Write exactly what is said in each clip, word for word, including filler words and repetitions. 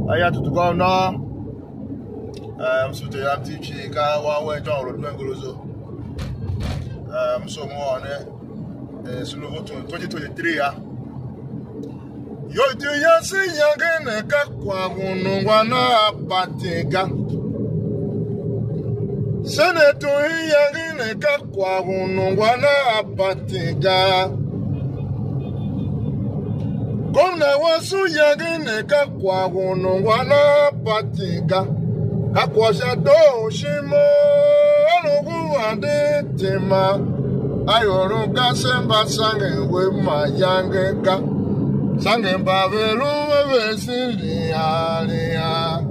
aya to go now. Um, so they have to ka one way down road Mengolozo. Um, so more on it. So look to twenty twenty-three. Ah, yo do ya see yangene kakwa gunu wana patega. Seneto yangene kakwa gunu wana patega. Kona wasu yangene kakwa gunu wana patega. Kakwasha do shimo alugu ade tema ayoro gasemba sange we mayange ka sange bavelu we sili alia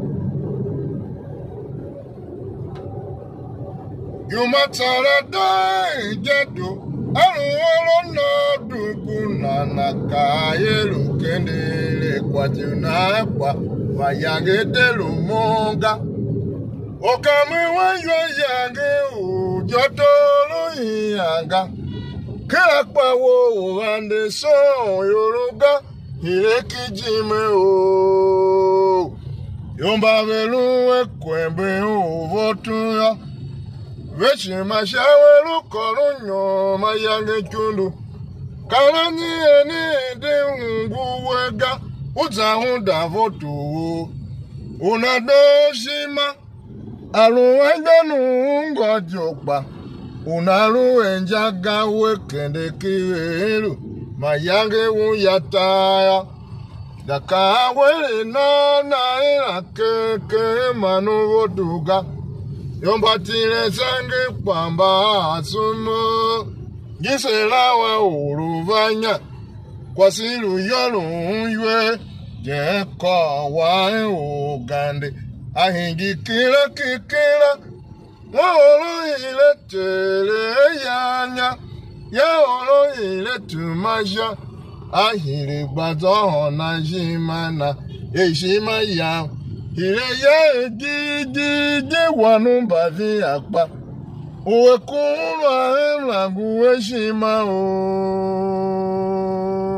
yumatara dai jedu aluoro no dukuna nakayelu kendele kwatuna kwa mayange delu monga Okame wanyo yange u jotolo yanga Kakpa wo ande so yoruga Hireki jime o Yomba velu ekwembe u votu ya Vechi mashawelu korunyo mayange chundu Karanyi eni de ungu wega Uzahunda votu Unado shima Alu enganu ngojokpa unalu enjaga wekende kiru mayange uyataya daka wele na na ina keke manu woduga yombatile sange pamba asumo giselawa uruvanya kwa silu yolu ywe jeko wa ugande Ahingi kila kikila Waolo ile tere yanya Yaolo ile tumaja Ahiri bazo na jimana Eshima ya Hile ya gigi wanu bavi akpa Uwe kulwa hemlangu eshima o